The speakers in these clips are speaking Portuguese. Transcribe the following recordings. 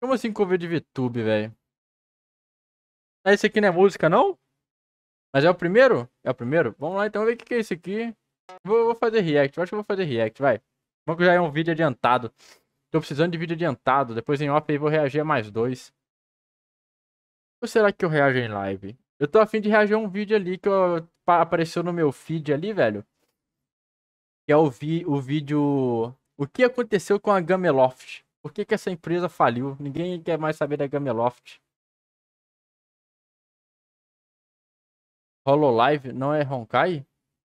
Como assim cover de VTube, velho? Ah, esse aqui não é música, não? Mas é o primeiro? É o primeiro? Vamos lá então ver o que é esse aqui. Vou fazer react. Eu acho que eu vou fazer react, vai. Vamos que já é um vídeo adiantado. Tô precisando de vídeo adiantado. Depois em off aí vou reagir a mais dois. Ou será que eu reajo em live? Eu tô afim de reagir a um vídeo ali que apareceu no meu feed ali, velho. Que é o vídeo... O que aconteceu com a Gameloft? Por que essa empresa faliu? Ninguém quer mais saber da Gameloft. Hololive não é Honkai?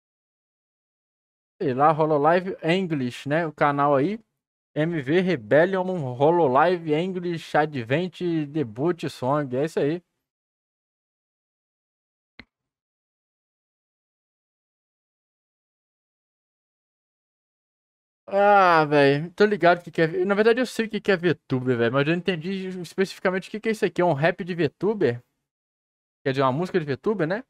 Sei lá, Hololive English, né? O canal aí. MV Rebellion Hololive English Advent Debut Song. É isso aí. Ah, velho. Tô ligado que é. Na verdade, eu sei o que é VTuber, velho. Mas eu não entendi especificamente o que é isso aqui. É um rap de VTuber? Quer dizer, uma música de VTuber, né?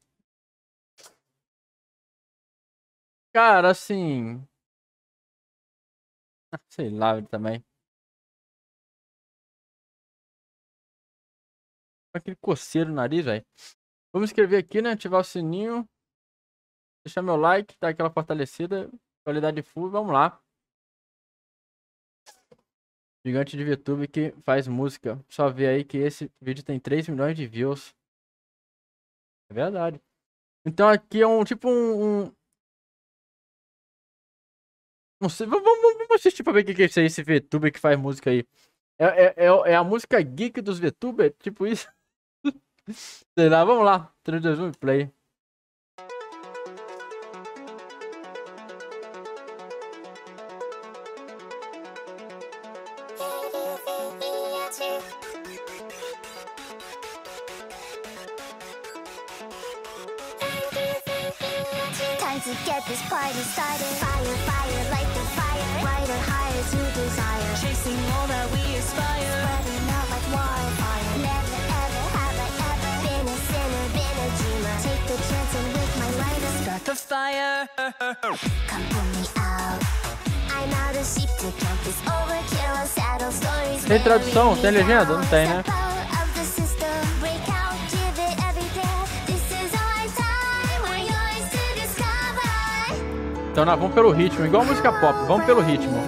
Cara, assim. Sei lá também. Aquele coceiro no nariz, velho. Vamos escrever aqui, né? Ativar o sininho. Deixar meu like, dar aquela fortalecida. Qualidade full, vamos lá. Gigante de VTube que faz música. Só vê aí que esse vídeo tem 3 milhões de views. É verdade. Então aqui é um tipo não sei, vamos assistir pra ver o que é isso aí, esse VTuber que faz música aí. É a música geek dos VTuber? Tipo isso? Sei lá, vamos lá. 3, 2, 1 play. Time to get this party started. Fire, fire, light the fire. Brighter, higher to desire. Chasing all that we aspire. Spreading out like wildfire. Never ever have I ever been a sinner, been a dreamer. Take the chance and with my lighter start the fire. Come pull me out. I'm out of sheep to count this overkill. Saddle stories. Tem tradução? Tem legenda? Não tem, né? Então nós vamos pelo ritmo, igual música pop, vamos pelo ritmo.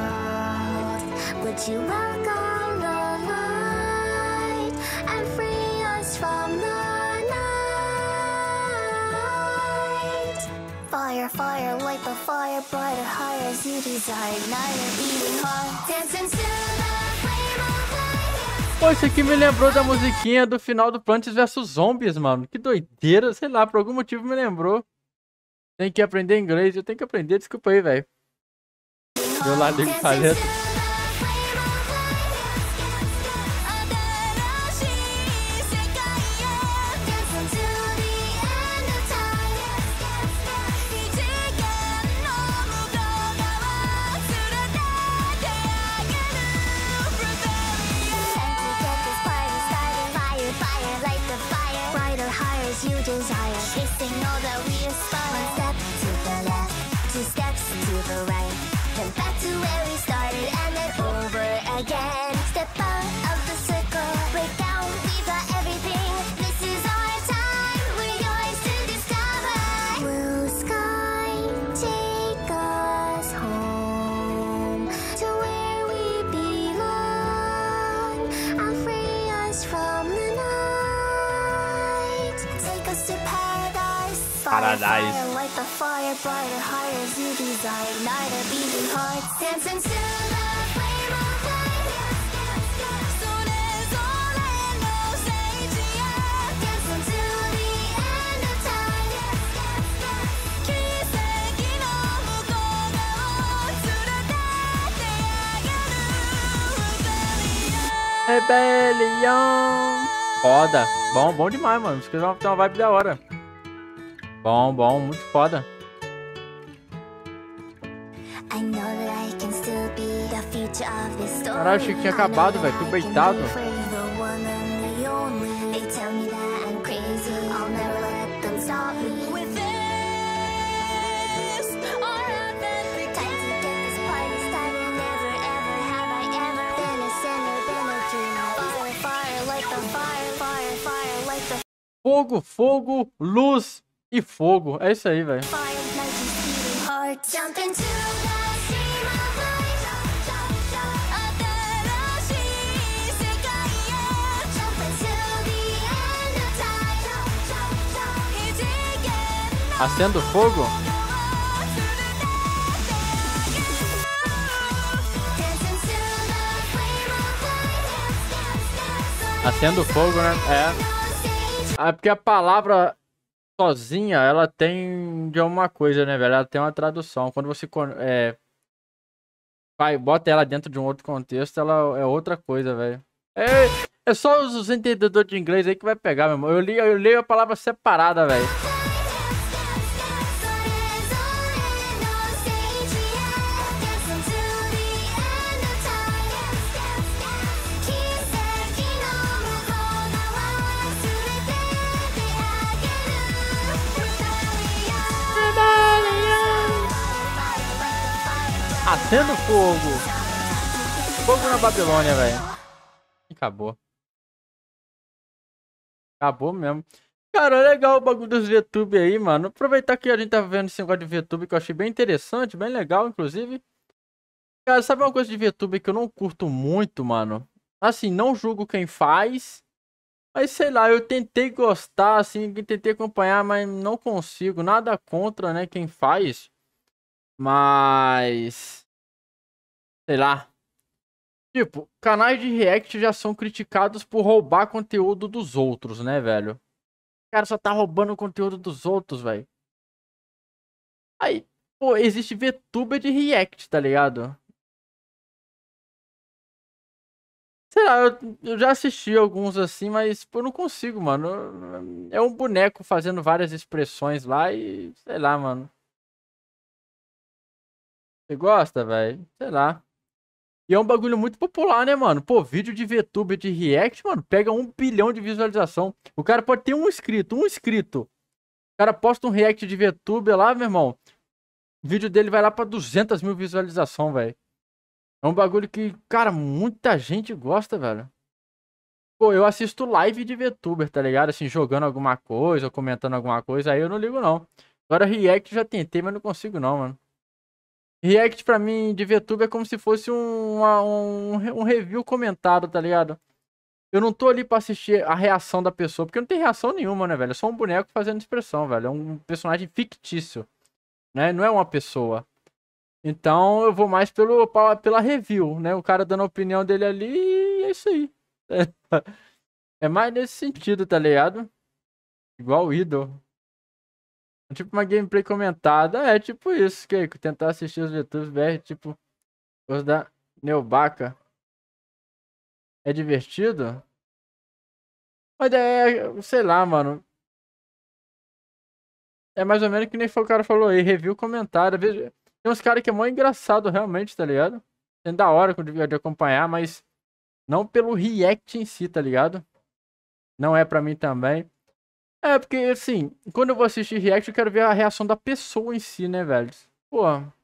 Fire, fire, light the fire, brighter, higher as you desire, ignite beating heart, dancing to the flame of light. Pô, isso aqui me lembrou da musiquinha do final do Plants vs Zombies, mano. Que doideira, sei lá, por algum motivo me lembrou. Tem que aprender inglês, eu tenho que aprender, desculpa aí, velho. Eu lá ligo paleta. You desire, chasing all that we aspire. 1 step to the left, 2 steps to the right, then back to where we started and then over again. Step out of the circle, break down, we've got everything. This is our time, we're yours to discover. Blue sky, take us home to where we belong. And free us from the night. Take us to paradise. Fire, fire, light the fire, brighter, higher as you desire. Ignite our beating hearts, dancing to the flame of light. Dancing to the end of time. Rebelião. Foda. Bom, bom demais, mano. Isso aqui tem uma vibe da hora. Bom, bom, muito foda. Caralho, achei que tinha acabado, velho. Fui beitado. Fogo, fogo, luz e fogo. É isso aí, velho. Fire like a beating heart. Jump into the stream of light. Atarashi sekai he. Jump until the end of time. Hijigen Acendo fogo. dance into the flame of light. Acendo fogo, né? É porque a palavra sozinha, ela tem de uma coisa, né, velho? Ela tem uma tradução. Quando você bota ela dentro de um outro contexto, ela é outra coisa, velho. É só os entendedores de inglês aí que vai pegar, meu irmão. Eu leio a palavra separada, velho. Acendo fogo. Fogo na Babilônia, velho. Acabou. Acabou mesmo. Cara, legal o bagulho dos VTube aí, mano. Aproveitar que a gente tá vendo esse negócio de VTube que eu achei bem interessante, bem legal, inclusive. Cara, sabe uma coisa de VTube que eu não curto muito, mano? Assim, não julgo quem faz. Mas sei lá, eu tentei gostar, assim, tentei acompanhar, mas não consigo. Nada contra, né, quem faz. Mas... sei lá. Tipo, canais de react já são criticados por roubar conteúdo dos outros, né, velho? O cara só tá roubando o conteúdo dos outros, velho. Aí, pô, existe VTuber de react, tá ligado? Sei lá, eu já assisti alguns assim, mas pô, eu não consigo, mano. É um boneco fazendo várias expressões lá e... sei lá, mano. Você gosta, velho? Sei lá. E é um bagulho muito popular, né, mano? Pô, vídeo de VTuber de react, mano, pega 1 bilhão de visualização. O cara pode ter um inscrito, um inscrito. O cara posta um react de VTuber lá, meu irmão. O vídeo dele vai lá pra 200 mil visualização, velho. É um bagulho que, cara, muita gente gosta, velho. Pô, eu assisto live de VTuber, tá ligado? Assim, jogando alguma coisa, ou comentando alguma coisa, aí eu não ligo, não. Agora, react já tentei, mas não consigo, não, mano. React pra mim de VTuber é como se fosse um review comentado, tá ligado? Eu não tô ali pra assistir a reação da pessoa, porque não tem reação nenhuma, né, velho? É só um boneco fazendo expressão, velho. É um personagem fictício, né? Não é uma pessoa. Então eu vou mais pela review, né? O cara dando a opinião dele ali e é isso aí. É mais nesse sentido, tá ligado? Igual o Idol. Tipo uma gameplay comentada. É tipo isso, que tentar assistir os VTubers BR, tipo os da Neobaca. É divertido? Mas sei lá, mano. É mais ou menos que nem foi o cara falou aí, review comentário. Tem uns caras que é mó engraçado realmente, tá ligado? É da hora de acompanhar, mas não pelo react em si, tá ligado? Não é pra mim também. É, porque assim, quando eu vou assistir react, eu quero ver a reação da pessoa em si, né, velho? Pô.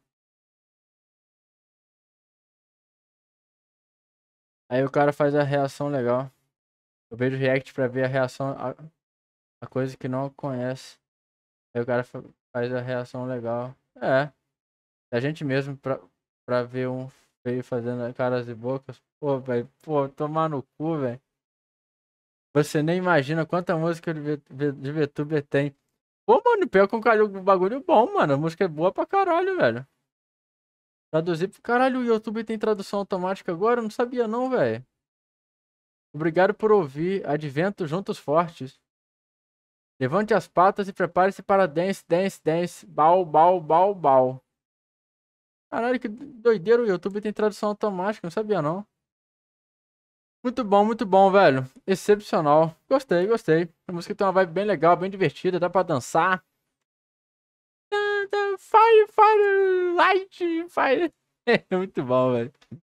Aí o cara faz a reação legal. Eu vejo react pra ver a reação, a coisa que não conhece. Aí o cara faz a reação legal. É. A gente mesmo pra ver um feio fazendo caras e bocas. Pô, velho. Pô, tomar no cu, velho. Você nem imagina quanta música de VTuber tem. Pô, mano, pior que um bagulho bom, mano. A música é boa pra caralho, velho. Traduzir pro caralho, o YouTube tem tradução automática agora? Eu não sabia não, velho. Obrigado por ouvir. Advento juntos fortes. Levante as patas e prepare-se para dance, dance, dance. Bau, bau, bau, bau. Caralho, que doideira, o YouTube tem tradução automática, não sabia não. Muito bom, velho. Excepcional. Gostei, gostei. A música tem uma vibe bem legal, bem divertida, dá pra dançar. Fire, fire, light, fire. É muito bom, velho.